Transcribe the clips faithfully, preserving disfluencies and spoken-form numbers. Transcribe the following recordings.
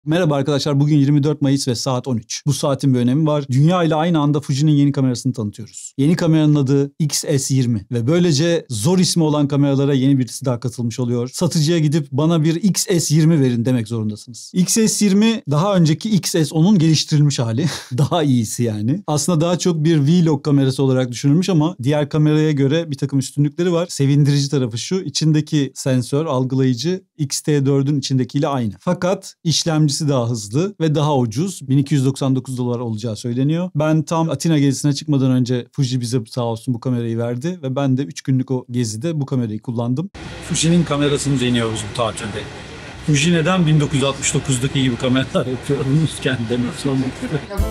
Merhaba arkadaşlar, bugün yirmi dört Mayıs ve saat on üç. Bu saatin bir önemi var. Dünya ile aynı anda Fuji'nin yeni kamerasını tanıtıyoruz. Yeni kameranın adı X S yirmi ve böylece zor ismi olan kameralara yeni birisi daha katılmış oluyor. Satıcıya gidip bana bir X S yirmi verin demek zorundasınız. X S yirmi daha önceki X S onun geliştirilmiş hali. Daha iyisi yani. Aslında daha çok bir vlog kamerası olarak düşünülmüş ama diğer kameraya göre bir takım üstünlükleri var. Sevindirici tarafı şu: içindeki sensör, algılayıcı X T dördün içindekiyle aynı. Fakat işlemci daha hızlı ve daha ucuz. bin iki yüz doksan dokuz dolar olacağı söyleniyor. Ben tam Atina gezisine çıkmadan önce Fuji bize sağ olsun bu kamerayı verdi ve ben de üç günlük o gezide bu kamerayı kullandım. Fuji'nin kamerasını deniyoruz bu tatilde. Fuji neden bin dokuz yüz altmış dokuzdaki gibi kameralar yapıyoruz kendine sormak istiyorum.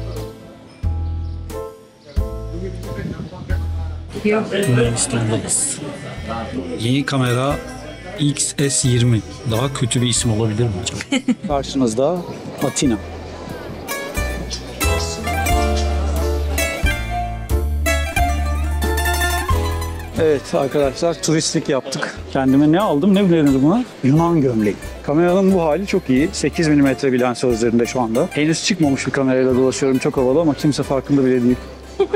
Yunanistan'dayız. Yeni kamera X S yirmi. Daha kötü bir isim olabilir mi acaba? Karşınızda Atina. Evet arkadaşlar, turistlik yaptık. Kendime ne aldım, ne bilemedim buna? Yunan gömleği. Kameranın bu hali çok iyi. sekiz milimetre bir lens üzerinde şu anda. Henüz çıkmamış bir kamerayla dolaşıyorum, çok havalı ama kimse farkında bile değil.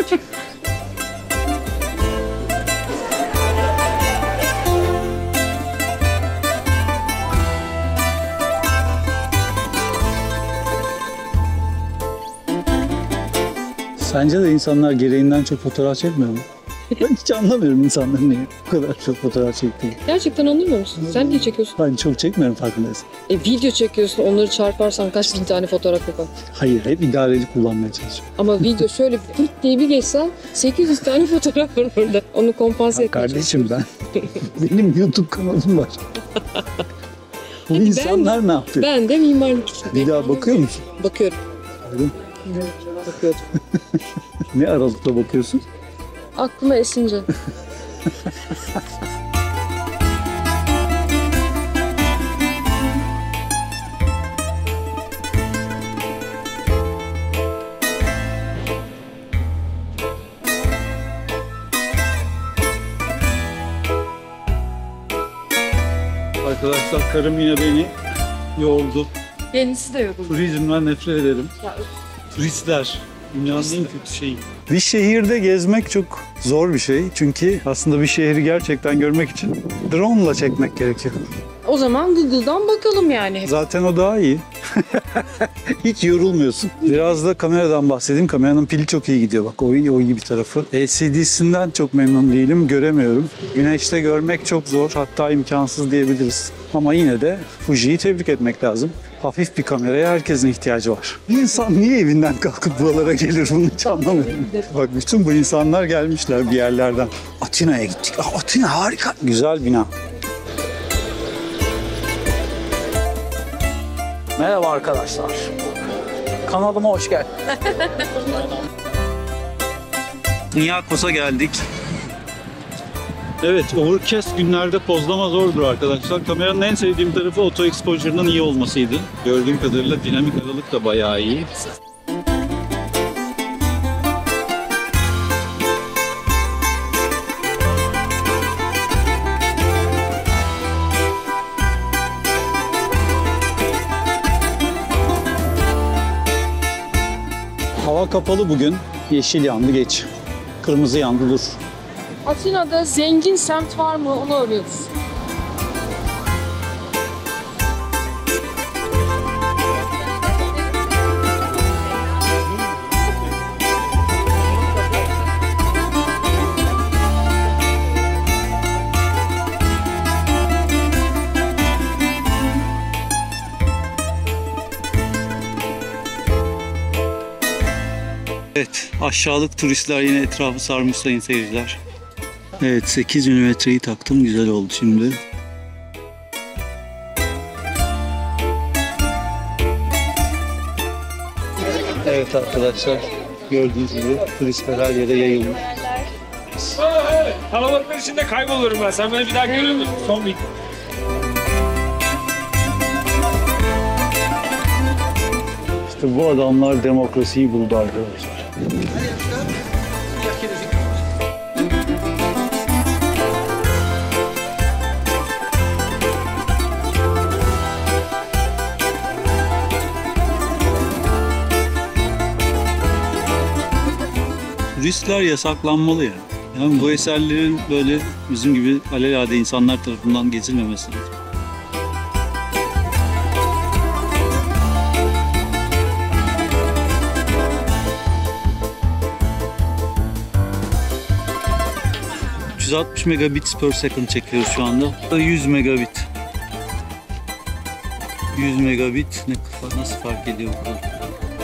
Sence de insanlar gereğinden çok fotoğraf çekmiyor mu? Ben hiç anlamıyorum insanların niye bu kadar çok fotoğraf çektiğini. Gerçekten anlamıyor musun? Sen niye çekiyorsun? Ben çok çekmiyorum, farkındaysın. E video çekiyorsun, onları çarparsan kaç bin tane fotoğraf yapar? Hayır, hep idareli kullanmaya çalışıyorum. Ama video şöyle fırt diye bir geçsen sekiz yüz tane fotoğraf var orada. Onu kompanse etmeye Kardeşim ben, benim YouTube kanalım var. Bu Hadi insanlar ben, ne yapıyor? Ben de mimarlık. Bir daha bakıyor musun? Bakıyorum. Pardon? Bakıyorum. Ne aralıkla bakıyorsun? Aklıma esince. Arkadaşlar, karım yine beni yordu. Kendisi de yoruldu. Turizmden nefret ederim. Ya, Turistler dünyanın en kötü şeyi. Bir şehirde gezmek çok zor bir şey. Çünkü aslında bir şehri gerçekten görmek için drone ile çekmek gerekiyor. o zaman Google'dan bakalım yani. Zaten o daha iyi. Hiç yorulmuyorsun. Biraz da kameradan bahsedeyim. Kameranın pili çok iyi gidiyor. Bak o iyi, o iyi bir tarafı. L C D'sinden çok memnun değilim. Göremiyorum. Güneşte görmek çok zor. Hatta imkansız diyebiliriz. Ama yine de Fuji'yi tebrik etmek lazım. Hafif bir kameraya herkesin ihtiyacı var. Bir insan niye evinden kalkıp buralara gelir, bunu hiç anlamıyorum. Bak bütün bu insanlar gelmişler bir yerlerden. Atina'ya gittik. Aa, Atina harika. Güzel bina. Merhaba arkadaşlar. Kanalıma hoş geldin. Niyakos'a geldik. Evet, overcast günlerde pozlama zordur arkadaşlar. Kameranın en sevdiğim tarafı auto exposure'ının iyi olmasıydı. Gördüğüm kadarıyla dinamik aralık da bayağı iyi. Hava kapalı bugün. Yeşil yandı geç. Kırmızı yandı dur. Atina'da zengin semt var mı? Onu arıyoruz. Evet, aşağılık turistler yine etrafı sarmış sayın seyirciler. Evet, sekiz milimetreyi taktım, güzel oldu şimdi. Evet arkadaşlar, gördüğünüz gibi turistler her yere yayılmış. Kalabalıklar içinde kaybolurum ben. Sen beni bir daha görür müsün? Son bir... İşte bu adamlar demokrasiyi buldu arkadaşlar. turistler yasaklanmalı yani. Yani bu eserlerin böyle bizim gibi alelade insanlar tarafından gezilmemesi lazım. üç yüz altmış megabits per second çekiyoruz şu anda. yüz megabit. yüz megabit ne nasıl fark ediyor bu kadar?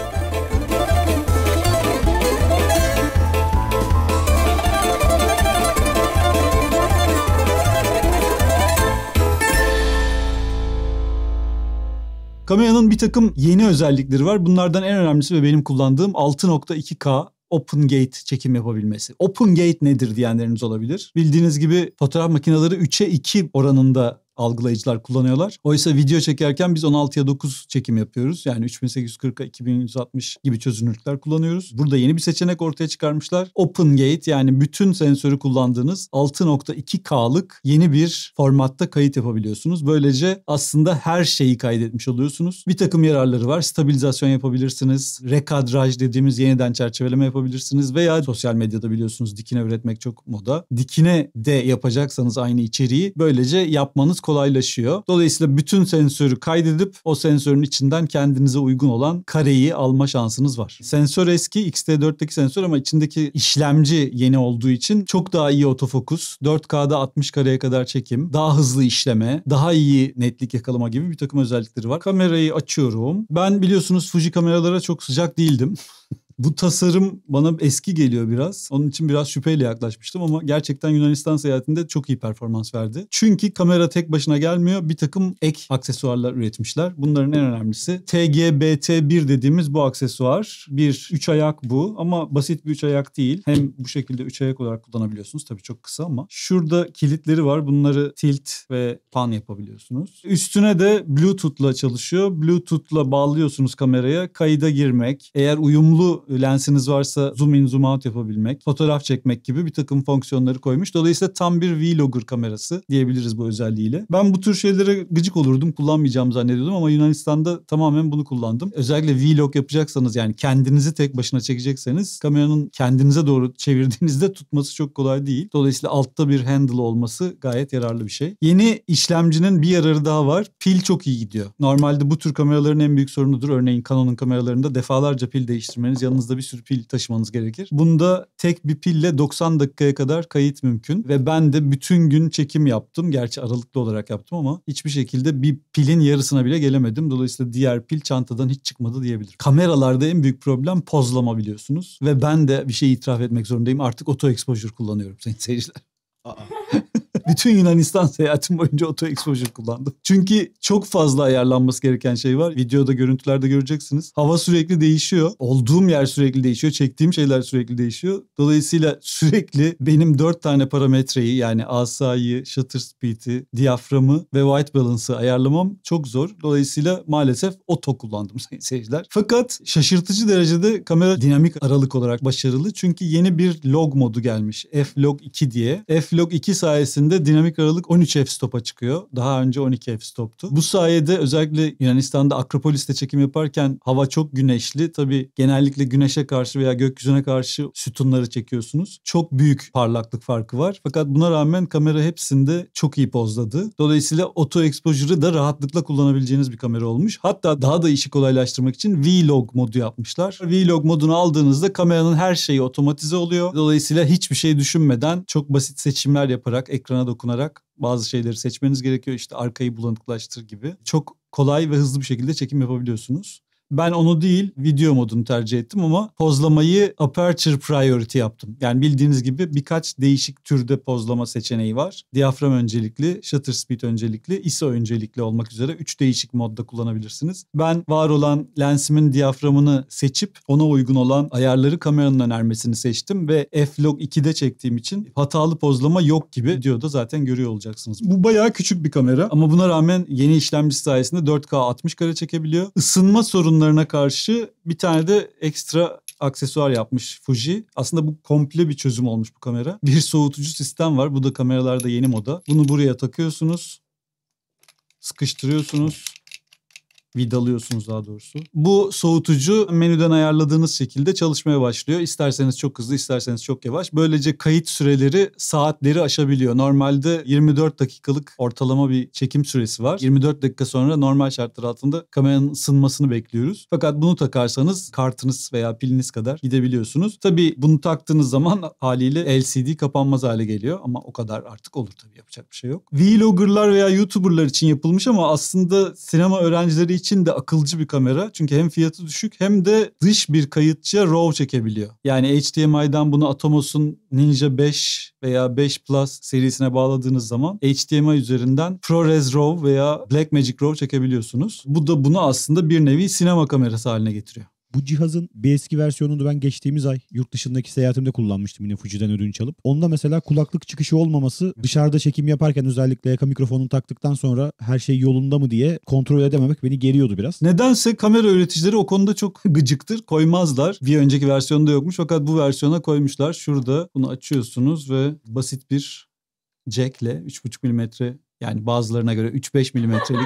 Kameranın bir takım yeni özellikleri var. Bunlardan en önemlisi ve benim kullandığım altı nokta iki K Open Gate çekim yapabilmesi. Open Gate nedir diyenleriniz olabilir. Bildiğiniz gibi fotoğraf makineleri üçe iki oranında algılayıcılar kullanıyorlar. Oysa video çekerken biz on altıya dokuz çekim yapıyoruz. Yani üç bin sekiz yüz kırka iki bin yüz altmış gibi çözünürlükler kullanıyoruz. Burada yeni bir seçenek ortaya çıkarmışlar. Open Gate, yani bütün sensörü kullandığınız altı nokta iki K'lık yeni bir formatta kayıt yapabiliyorsunuz. Böylece aslında her şeyi kaydetmiş oluyorsunuz. Bir takım yararları var. Stabilizasyon yapabilirsiniz. Rekadraj dediğimiz yeniden çerçeveleme yapabilirsiniz. Veya sosyal medyada biliyorsunuz dikine üretmek çok moda. Dikine de yapacaksanız aynı içeriği böylece yapmanız kolaylaşıyor. Dolayısıyla bütün sensörü kaydedip o sensörün içinden kendinize uygun olan kareyi alma şansınız var. Sensör eski X T dörtteki sensör ama içindeki işlemci yeni olduğu için çok daha iyi otofokus, dört K'da altmış kareye kadar çekim, daha hızlı işleme, daha iyi netlik yakalama gibi bir takım özellikleri var. Kamerayı açıyorum. Ben biliyorsunuz Fuji kameralara çok sıcak değildim. Bu tasarım bana eski geliyor biraz. Onun için biraz şüpheyle yaklaşmıştım ama gerçekten Yunanistan seyahatinde çok iyi performans verdi. Çünkü kamera tek başına gelmiyor. Bir takım ek aksesuarlar üretmişler. Bunların en önemlisi T G B T bir dediğimiz bu aksesuar. Bir üç ayak bu ama basit bir üç ayak değil. Hem bu şekilde üç ayak olarak kullanabiliyorsunuz. Tabii çok kısa ama. Şurada kilitleri var. Bunları tilt ve pan yapabiliyorsunuz. Üstüne de Bluetooth'la çalışıyor. Bluetooth'la bağlıyorsunuz kameraya. Kayıda girmek, eğer uyumlu lensiniz varsa zoom in zoom out yapabilmek, fotoğraf çekmek gibi bir takım fonksiyonları koymuş. Dolayısıyla tam bir vlogger kamerası diyebiliriz bu özelliğiyle. Ben bu tür şeylere gıcık olurdum, kullanmayacağımı zannediyordum ama Yunanistan'da tamamen bunu kullandım. Özellikle vlog yapacaksanız, yani kendinizi tek başına çekecekseniz kameranın kendinize doğru çevirdiğinizde tutması çok kolay değil. Dolayısıyla altta bir handle olması gayet yararlı bir şey. Yeni işlemcinin bir yararı daha var. Pil çok iyi gidiyor. Normalde bu tür kameraların en büyük sorunudur. Örneğin Canon'un kameralarında defalarca pil değiştirmeniz, yanınızda bir sürü pil taşımanız gerekir. Bunda tek bir pille doksan dakikaya kadar kayıt mümkün ve ben de bütün gün çekim yaptım. Gerçi aralıklı olarak yaptım ama hiçbir şekilde bir pilin yarısına bile gelemedim. Dolayısıyla diğer pil çantadan hiç çıkmadı diyebilirim. Kameralarda en büyük problem pozlama biliyorsunuz ve ben de bir şey itiraf etmek zorundayım. Artık auto exposure kullanıyorum sayın seyirciler. Aa. Bütün Yunanistan seyahatim boyunca auto exposure kullandım. Çünkü çok fazla ayarlanması gereken şey var. Videoda, görüntülerde göreceksiniz. Hava sürekli değişiyor. Olduğum yer sürekli değişiyor. Çektiğim şeyler sürekli değişiyor. Dolayısıyla sürekli benim dört tane parametreyi, yani asayı, shutter speed'i, diyaframı ve white balance'ı ayarlamam çok zor. Dolayısıyla maalesef auto kullandım sayın seyirciler. Fakat şaşırtıcı derecede kamera dinamik aralık olarak başarılı. Çünkü yeni bir log modu gelmiş. F log iki diye. F log iki sayesinde dinamik aralık on üç f-stop'a çıkıyor. Daha önce on iki f-stop'tu. Bu sayede özellikle Yunanistan'da Akropolis'te çekim yaparken hava çok güneşli. Tabii genellikle güneşe karşı veya gökyüzüne karşı sütunları çekiyorsunuz. Çok büyük parlaklık farkı var. Fakat buna rağmen kamera hepsinde çok iyi pozladı. Dolayısıyla auto exposure'ı da rahatlıkla kullanabileceğiniz bir kamera olmuş. Hatta daha da işi kolaylaştırmak için Vlog modu yapmışlar. Vlog modunu aldığınızda kameranın her şeyi otomatize oluyor. Dolayısıyla hiçbir şey düşünmeden çok basit seçimler yaparak, ekrana dokunarak bazı şeyleri seçmeniz gerekiyor. İşte arkayı bulanıklaştır gibi. Çok kolay ve hızlı bir şekilde çekim yapabiliyorsunuz. Ben onu değil, video modunu tercih ettim ama pozlamayı aperture priority yaptım. Yani bildiğiniz gibi birkaç değişik türde pozlama seçeneği var. Diyafram öncelikli, shutter speed öncelikli, I S O öncelikli olmak üzere üç değişik modda kullanabilirsiniz. Ben var olan lensimin diyaframını seçip ona uygun olan ayarları kameranın önermesini seçtim ve F log iki'de çektiğim için hatalı pozlama yok gibi videoda zaten görüyor olacaksınız. Bu bayağı küçük bir kamera ama buna rağmen yeni işlemcisi sayesinde dört K altmış kare çekebiliyor. Isınma sorunlarına karşı bir tane de ekstra aksesuar yapmış Fuji. Aslında bu komple bir çözüm olmuş bu kamera. Bir soğutucu sistem var. Bu da kameralarda yeni moda. Bunu buraya takıyorsunuz. Sıkıştırıyorsunuz. Vidalıyorsunuz daha doğrusu. Bu soğutucu menüden ayarladığınız şekilde çalışmaya başlıyor. İsterseniz çok hızlı, isterseniz çok yavaş. Böylece kayıt süreleri saatleri aşabiliyor. Normalde yirmi dört dakikalık ortalama bir çekim süresi var. yirmi dört dakika sonra normal şartlar altında kameranın ısınmasını bekliyoruz. Fakat bunu takarsanız kartınız veya piliniz kadar gidebiliyorsunuz. Tabii bunu taktığınız zaman haliyle L C D kapanmaz hale geliyor ama o kadar artık olur tabii, yapacak bir şey yok. Vloggerlar veya YouTuber'lar için yapılmış ama aslında sinema öğrencileri için de akılcı bir kamera. Çünkü hem fiyatı düşük hem de dış bir kayıtçıya RAW çekebiliyor. Yani H D M I'dan bunu Atomos'un Ninja beş veya beş Plus serisine bağladığınız zaman H D M I üzerinden ProRes RAW veya Blackmagic RAW çekebiliyorsunuz. Bu da bunu aslında bir nevi sinema kamerası haline getiriyor. Bu cihazın bir eski versiyonunu ben geçtiğimiz ay yurt dışındaki seyahatimde kullanmıştım, yine Fuji'den ödünç alıp. Onda mesela kulaklık çıkışı olmaması, dışarıda çekim yaparken özellikle yaka mikrofonunu taktıktan sonra her şey yolunda mı diye kontrol edememek beni geriyordu biraz. Nedense kamera üreticileri o konuda çok gıcıktır. Koymazlar. Bir önceki versiyonda yokmuş fakat bu versiyona koymuşlar. Şurada bunu açıyorsunuz ve basit bir jackle üç buçuk milimetre, yani bazılarına göre üç beş milimetrelik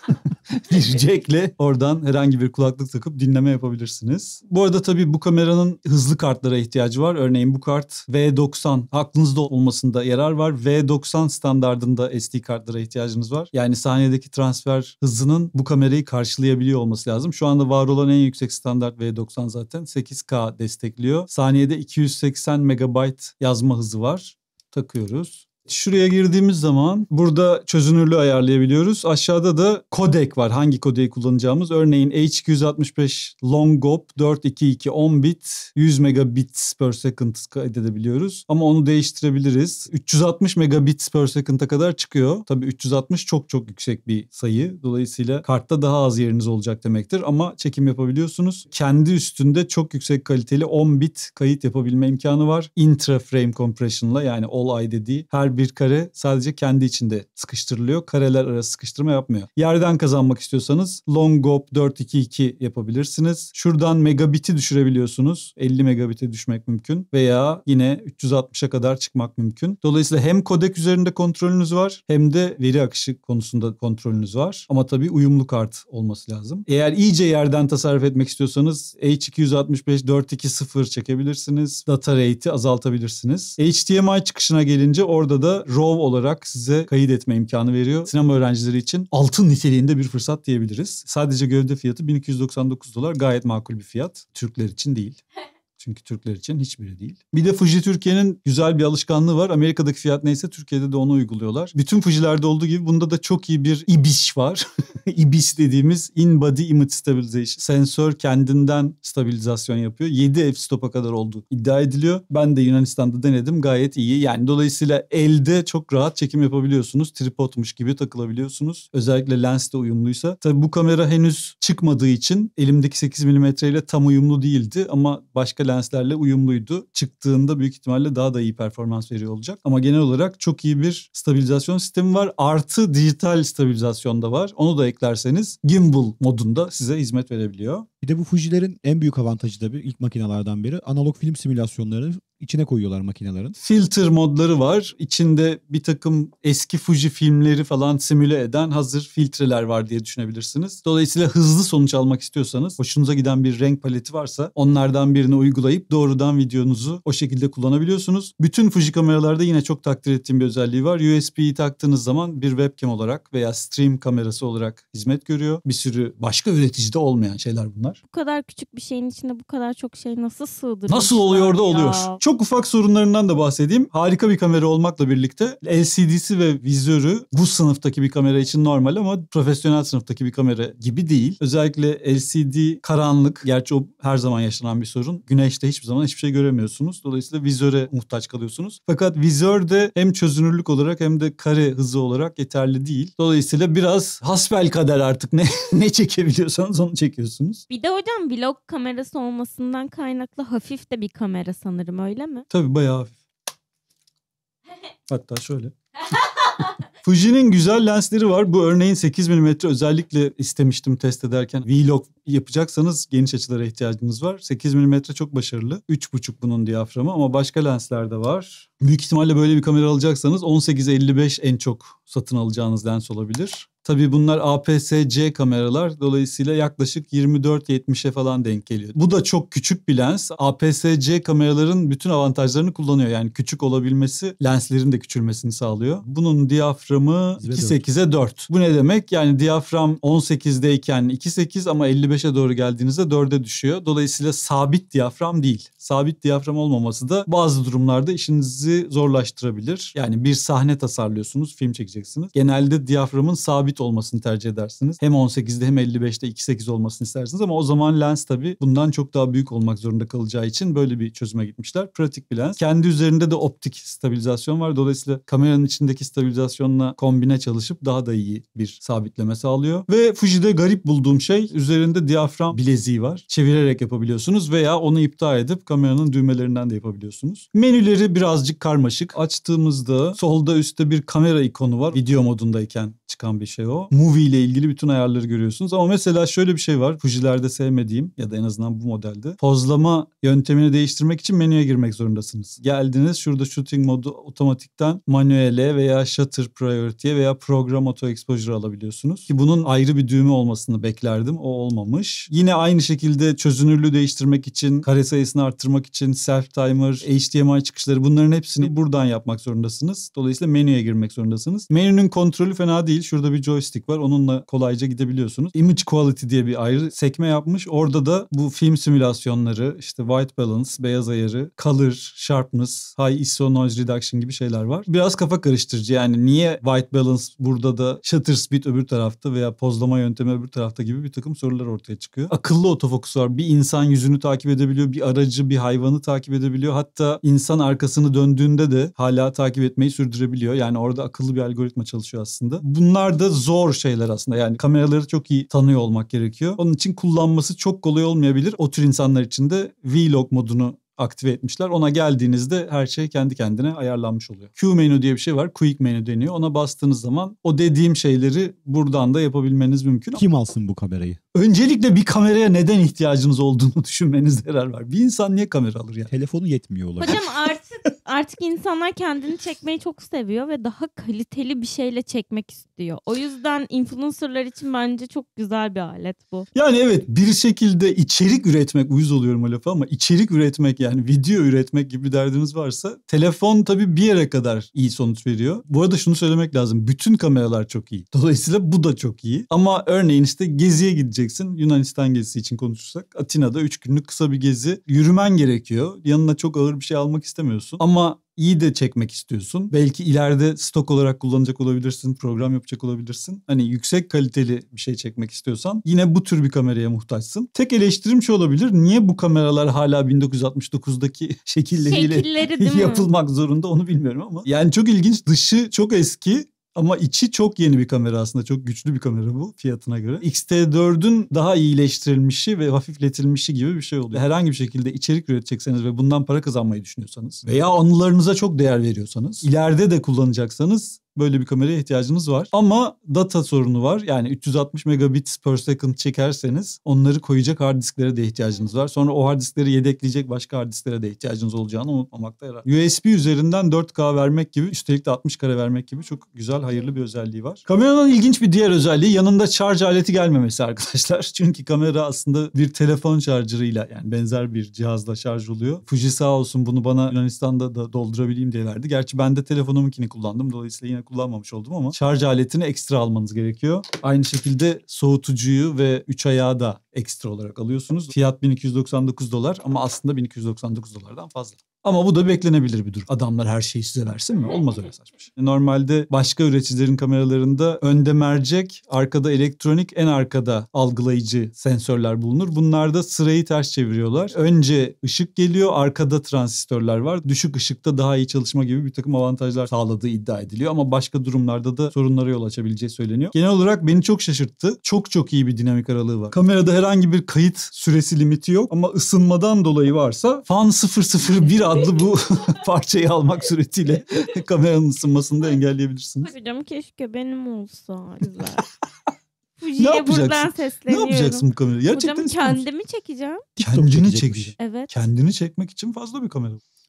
bir jackle oradan herhangi bir kulaklık takıp dinleme yapabilirsiniz. Bu arada tabii bu kameranın hızlı kartlara ihtiyacı var. Örneğin bu kart V doksan, aklınızda olmasında yarar var. V doksan standardında S D kartlara ihtiyacınız var. Yani saniyedeki transfer hızının bu kamerayı karşılayabiliyor olması lazım. Şu anda var olan en yüksek standart V doksan zaten sekiz K destekliyor. Saniyede iki yüz seksen megabayt yazma hızı var. Takıyoruz. Şuraya girdiğimiz zaman burada çözünürlüğü ayarlayabiliyoruz. Aşağıda da kodek var. Hangi kodeyi kullanacağımız. Örneğin H iki yüz altmış beş Longop dört iki iki on bit yüz megabits per second kaydedebiliyoruz. Ama onu değiştirebiliriz. üç yüz altmış megabits per second'a kadar çıkıyor. Tabii üç yüz altmış çok çok yüksek bir sayı. Dolayısıyla kartta daha az yeriniz olacak demektir. Ama çekim yapabiliyorsunuz. Kendi üstünde çok yüksek kaliteli on bit kayıt yapabilme imkanı var. Intra frame compression'la, yani all-eye dediği her bir kare sadece kendi içinde sıkıştırılıyor. Kareler arası sıkıştırma yapmıyor. Yerden kazanmak istiyorsanız Longop dört iki iki yapabilirsiniz. Şuradan megabit'i düşürebiliyorsunuz. elli megabit'e düşmek mümkün. Veya yine üç yüz altmışa kadar çıkmak mümkün. Dolayısıyla hem kodek üzerinde kontrolünüz var hem de veri akışı konusunda kontrolünüz var. Ama tabii uyumlu kart olması lazım. Eğer iyice yerden tasarruf etmek istiyorsanız H iki yüz altmış beş dört iki sıfır çekebilirsiniz. Data rate'i azaltabilirsiniz. H D M I çıkışına gelince orada da RAW olarak size kayıt etme imkanı veriyor. Sinema öğrencileri için altın niteliğinde bir fırsat diyebiliriz. Sadece gövde fiyatı bin iki yüz doksan dokuz dolar, gayet makul bir fiyat. Türkler için değil. Çünkü Türkler için hiçbiri değil. Bir de Fuji Türkiye'nin güzel bir alışkanlığı var. Amerika'daki fiyat neyse Türkiye'de de onu uyguluyorlar. Bütün Fuji'lerde olduğu gibi bunda da çok iyi bir I B I S var. I B I S dediğimiz In Body Image Stabilization. Sensör kendinden stabilizasyon yapıyor. yedi f-stop'a kadar olduğu iddia ediliyor. Ben de Yunanistan'da denedim. Gayet iyi. Yani dolayısıyla elde çok rahat çekim yapabiliyorsunuz. Tripodmuş gibi takılabiliyorsunuz. Özellikle lens de uyumluysa. Tabii bu kamera henüz çıkmadığı için elimdeki sekiz milimetre ile tam uyumlu değildi ama başka lenslerle uyumluydu. Çıktığında büyük ihtimalle daha da iyi performans veriyor olacak. Ama genel olarak çok iyi bir stabilizasyon sistemi var. Artı dijital stabilizasyon da var. Onu da eklerseniz gimbal modunda size hizmet verebiliyor. Bir de bu Fuji'lerin en büyük avantajı da bir ilk makinelerden biri. Analog film simülasyonlarını içine koyuyorlar makinelerin. Filter modları var. İçinde bir takım eski Fuji filmleri falan simüle eden hazır filtreler var diye düşünebilirsiniz. Dolayısıyla hızlı sonuç almak istiyorsanız, hoşunuza giden bir renk paleti varsa onlardan birini uygulayıp doğrudan videonuzu o şekilde kullanabiliyorsunuz. Bütün Fuji kameralarda yine çok takdir ettiğim bir özelliği var. U S B'yi taktığınız zaman bir webcam olarak veya stream kamerası olarak hizmet görüyor. Bir sürü başka üreticide olmayan şeyler bunlar. Bu kadar küçük bir şeyin içinde bu kadar çok şey nasıl sığdırmışlar? Nasıl oluyor da oluyor. Ya. Çok ufak sorunlarından da bahsedeyim. Harika bir kamera olmakla birlikte L C D'si ve vizörü bu sınıftaki bir kamera için normal ama profesyonel sınıftaki bir kamera gibi değil. Özellikle L C D karanlık. Gerçi o her zaman yaşanan bir sorun. Güneşte hiçbir zaman hiçbir şey göremiyorsunuz. Dolayısıyla vizöre muhtaç kalıyorsunuz. Fakat vizör de hem çözünürlük olarak hem de kare hızı olarak yeterli değil. Dolayısıyla biraz hasbelkader artık ne ne çekebiliyorsanız onu çekiyorsunuz. Bir de hocam vlog kamerası olmasından kaynaklı hafif de bir kamera sanırım, öyle mi? Tabii bayağı hafif. Hatta şöyle. Fuji'nin güzel lensleri var. Bu örneğin sekiz milimetre özellikle istemiştim test ederken. Vlog yapacaksanız geniş açılara ihtiyacınız var. sekiz milimetre çok başarılı. üç buçuk bunun diyaframı ama başka lensler de var. Büyük ihtimalle böyle bir kamera alacaksanız on sekiz elli beş en çok satın alacağınız lens olabilir. Tabii bunlar A P S C kameralar. Dolayısıyla yaklaşık yirmi dört yetmişe falan denk geliyor. Bu da çok küçük bir lens. A P S C kameraların bütün avantajlarını kullanıyor. Yani küçük olabilmesi lenslerin de küçülmesini sağlıyor. Bunun diyaframı iki sekize dört. Bu ne demek? Yani diyafram on sekizdeyken iki sekiz ama elli beşe doğru geldiğinizde dörde düşüyor. Dolayısıyla sabit diyafram değil. Sabit diyafram olmaması da bazı durumlarda işinizi zorlaştırabilir. Yani bir sahne tasarlıyorsunuz, film çekeceksiniz. Genelde diyaframın sabit olmasını tercih edersiniz. Hem on sekizde hem elli beşte iki sekiz olmasını istersiniz ama o zaman lens tabii bundan çok daha büyük olmak zorunda kalacağı için böyle bir çözüme gitmişler. Pratik bir lens. Kendi üzerinde de optik stabilizasyon var. Dolayısıyla kameranın içindeki stabilizasyonla kombine çalışıp daha da iyi bir sabitleme sağlıyor. Ve Fuji'de garip bulduğum şey üzerinde diyafram bileziği var. Çevirerek yapabiliyorsunuz veya onu iptal edip kameranın düğmelerinden de yapabiliyorsunuz. Menüleri birazcık karmaşık. Açtığımızda solda üstte bir kamera ikonu var. Video modundayken çıkan bir şey o. Movie ile ilgili bütün ayarları görüyorsunuz. Ama mesela şöyle bir şey var. Fuji'lerde sevmediğim ya da en azından bu modelde. Pozlama yöntemini değiştirmek için menüye girmek zorundasınız. Geldiniz şurada shooting modu otomatikten manuele veya shutter priority'ye veya program auto exposure alabiliyorsunuz. Ki bunun ayrı bir düğme olmasını beklerdim. O olmamış. Yine aynı şekilde çözünürlüğü değiştirmek için, kare sayısını arttırmak için self timer, H D M I çıkışları bunların hepsini buradan yapmak zorundasınız. Dolayısıyla menüye girmek zorundasınız. Menünün kontrolü fena değil. Şurada bir joystick var. Onunla kolayca gidebiliyorsunuz. Image Quality diye bir ayrı sekme yapmış. Orada da bu film simülasyonları, işte white balance, beyaz ayarı, color, sharpness, high I S O, noise reduction gibi şeyler var. Biraz kafa karıştırıcı. Yani niye white balance burada da shutter speed öbür tarafta veya pozlama yöntemi öbür tarafta gibi bir takım sorular ortaya çıkıyor. Akıllı otofokus var. Bir insan yüzünü takip edebiliyor. Bir aracı, bir hayvanı takip edebiliyor. Hatta insan arkasını döndüğünde de hala takip etmeyi sürdürebiliyor. Yani orada akıllı bir algoritma çalışıyor aslında. Bunlar da zor şeyler aslında. Yani kameraları çok iyi tanıyor olmak gerekiyor. Onun için kullanması çok kolay olmayabilir. O tür insanlar için de Vlog modunu aktive etmişler. Ona geldiğinizde her şey kendi kendine ayarlanmış oluyor. Q menü diye bir şey var. Quick menü deniyor. Ona bastığınız zaman o dediğim şeyleri buradan da yapabilmeniz mümkün. Kim alsın bu kamerayı? Öncelikle bir kameraya neden ihtiyacınız olduğunu düşünmenizde yarar var. Bir insan niye kamera alır yani? Telefonu yetmiyor olabilir. Hocam artık artık insanlar kendini çekmeyi çok seviyor ve daha kaliteli bir şeyle çekmek istiyor. O yüzden influencerlar için bence çok güzel bir alet bu. Yani evet, bir şekilde içerik üretmek, uyuz oluyorum o lafa ama içerik üretmek yani video üretmek gibi bir derdiniz varsa telefon tabii bir yere kadar iyi sonuç veriyor. Bu arada şunu söylemek lazım. Bütün kameralar çok iyi. Dolayısıyla bu da çok iyi. Ama örneğin işte geziye gideceksin. Yunanistan gezisi için konuşursak Atina'da üç günlük kısa bir gezi. Yürümen gerekiyor. Yanına çok ağır bir şey almak istemiyorsun. Ama iyi de çekmek istiyorsun. Belki ileride stok olarak kullanacak olabilirsin, program yapacak olabilirsin. Hani yüksek kaliteli bir şey çekmek istiyorsan yine bu tür bir kameraya muhtaçsın. Tek eleştirim şu olabilir. Niye bu kameralar hala bin dokuz yüz altmış dokuzdaki şekilleriyle Şekilleri yapılmak zorunda onu bilmiyorum ama. Yani çok ilginç. Dışı çok eski. Ama içi çok yeni bir kamera aslında. Çok güçlü bir kamera bu fiyatına göre. X T dördün daha iyileştirilmişi ve hafifletilmişi gibi bir şey oluyor. Herhangi bir şekilde içerik üretecekseniz ve bundan para kazanmayı düşünüyorsanız veya anılarınıza çok değer veriyorsanız, ileride de kullanacaksanız böyle bir kameraya ihtiyacınız var. Ama data sorunu var. Yani üç yüz altmış megabit per second çekerseniz onları koyacak hard disklere de ihtiyacınız var. Sonra o hard diskleri yedekleyecek başka hard disklere de ihtiyacınız olacağını unutmamakta yarar. U S B üzerinden dört K vermek gibi, üstelik de altmış kare vermek gibi çok güzel, hayırlı bir özelliği var. Kameranın ilginç bir diğer özelliği yanında şarj aleti gelmemesi arkadaşlar. Çünkü kamera aslında bir telefon şarjıyla, yani benzer bir cihazla şarj oluyor. Fuji sağ olsun bunu bana Yunanistan'da da doldurabileyim diye verdi. Gerçi ben de telefonunkini kullandım. Dolayısıyla yine kullanmamış oldum ama şarj aletini ekstra almanız gerekiyor. Aynı şekilde soğutucuyu ve üç ayağı da ekstra olarak alıyorsunuz. Fiyat bin iki yüz doksan dokuz dolar ama aslında bin iki yüz doksan dokuz dolardan fazla. Ama bu da beklenebilir bir durum. Adamlar her şeyi size versin mi? Olmaz öyle saçma şey. Normalde başka üreticilerin kameralarında önde mercek, arkada elektronik, en arkada algılayıcı sensörler bulunur. Bunlarda sırayı ters çeviriyorlar. Önce ışık geliyor, arkada transistörler var. Düşük ışıkta daha iyi çalışma gibi bir takım avantajlar sağladığı iddia ediliyor. Ama başka durumlarda da sorunlara yol açabileceği söyleniyor. Genel olarak beni çok şaşırttı. Çok çok iyi bir dinamik aralığı var. Kamerada herhangi bir kayıt süresi limiti yok ama ısınmadan dolayı varsa fan sıfır sıfır bir adlı bu parçayı almak suretiyle kameranın ısınmasını da engelleyebilirsiniz. Hocam keşke benim olsa. Güzel. Ne Fuji'ye yapacaksın? buradan Ne sesleniyorum. yapacaksın bu kamerayı? Gerçekten Hocam istiyor musun? kendimi çekeceğim. Kendini çekecekmiş. çekeceksin. Evet. Kendini çekmek için fazla bir kamera.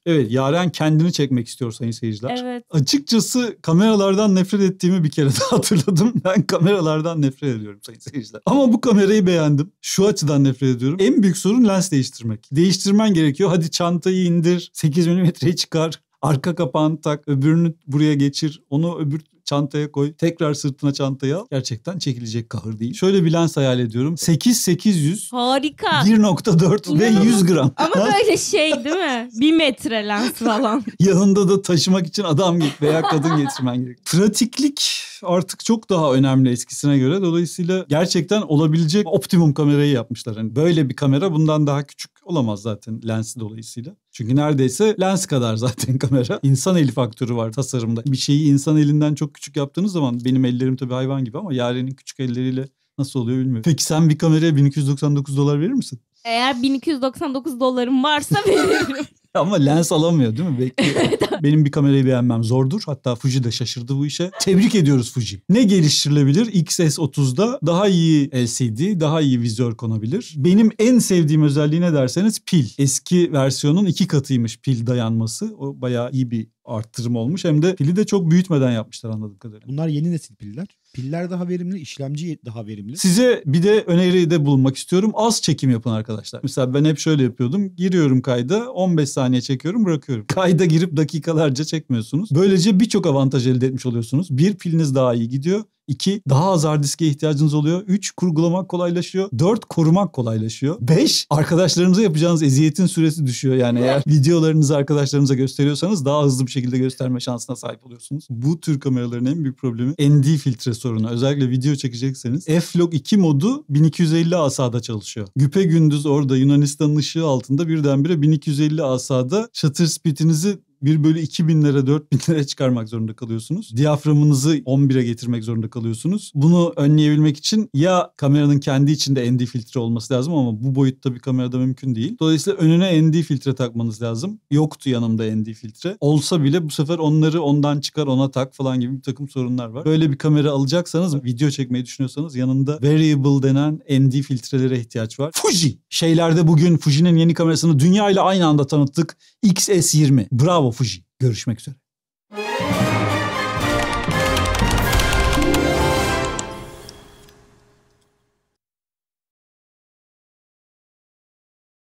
Evet, Yaren kendini çekmek istiyor sayın seyirciler. Evet. Açıkçası kameralardan nefret ettiğimi bir kere daha hatırladım. Ben kameralardan nefret ediyorum sayın seyirciler. Ama bu kamerayı beğendim. Şu açıdan nefret ediyorum. En büyük sorun lens değiştirmek. Değiştirmen gerekiyor. Hadi çantayı indir, sekiz milimetreyi çıkar, arka kapağını tak, öbürünü buraya geçir, onu öbür çantaya koy, tekrar sırtına çantayı al. Gerçekten çekilecek kahır değil. Şöyle bir lens hayal ediyorum. sekiz sekiz yüz, Harika. bir nokta dört ve yüz gram. Ama böyle şey değil mi? Bir metre lens falan. Yanında da taşımak için adam veya kadın getirmen gerekiyor. Pratiklik artık çok daha önemli eskisine göre. Dolayısıyla gerçekten olabilecek optimum kamerayı yapmışlar. Yani böyle bir kamera bundan daha küçük olamaz zaten lensi dolayısıyla. Çünkü neredeyse lens kadar zaten kamera. İnsan eli faktörü var tasarımda. Bir şeyi insan elinden çok küçük yaptığınız zaman, benim ellerim tabii hayvan gibi ama Yaren'in küçük elleriyle nasıl oluyor bilmiyorum. Peki sen bir kameraya bin iki yüz doksan dokuz dolar verir misin? Eğer bin iki yüz doksan dokuz dolarım varsa veririm. Ama lens alamıyor değil mi? Bekliyor. Benim bir kamerayı beğenmem zordur. Hatta Fuji de şaşırdı bu işe. Tebrik ediyoruz Fuji. Ne geliştirilebilir? X S otuzda daha iyi L C D, daha iyi vizör konabilir. Benim en sevdiğim özelliği ne derseniz pil. Eski versiyonun iki katıymış pil dayanması. O bayağı iyi bir arttırım olmuş. Hem de pili de çok büyütmeden yapmışlar anladığım kadarıyla. Bunlar yeni nesil piller. Piller daha verimli, işlemci daha verimli. Size bir de öneride bulunmak istiyorum. Az çekim yapın arkadaşlar. Mesela ben hep şöyle yapıyordum. Giriyorum kayda, on beş saniye çekiyorum, bırakıyorum. Kayda girip dakikalarca çekmiyorsunuz. Böylece birçok avantaj elde etmiş oluyorsunuz. Bir, piliniz daha iyi gidiyor. İki, daha az hard diske ihtiyacınız oluyor. Üç, kurgulamak kolaylaşıyor. Dört, korumak kolaylaşıyor. Beş, arkadaşlarınıza yapacağınız eziyetin süresi düşüyor. Yani eğer videolarınızı arkadaşlarınıza gösteriyorsanız daha hızlı bir şekilde gösterme şansına sahip oluyorsunuz. Bu tür kameraların en büyük problemi N D filtre sorunu. Özellikle video çekecekseniz F-Log iki modu bin iki yüz elli asa'da çalışıyor. Güpegündüz orada Yunanistan'ın ışığı altında birdenbire bin iki yüz elli asa'da shutter speed'inizi bir bölü iki binlere dört binlere çıkarmak zorunda kalıyorsunuz. Diyaframınızı on bire getirmek zorunda kalıyorsunuz. Bunu önleyebilmek için ya kameranın kendi içinde N D filtre olması lazım ama bu boyutta bir kamerada mümkün değil. Dolayısıyla önüne N D filtre takmanız lazım. Yoktu yanımda N D filtre. Olsa bile bu sefer onları ondan çıkar ona tak falan gibi bir takım sorunlar var. Böyle bir kamera alacaksanız, video çekmeyi düşünüyorsanız yanında variable denen N D filtrelere ihtiyaç var. Fuji! Şeylerde bugün Fuji'nin yeni kamerasını dünya ile aynı anda tanıttık. X S yirmi. Bravo Fuji. Görüşmek üzere.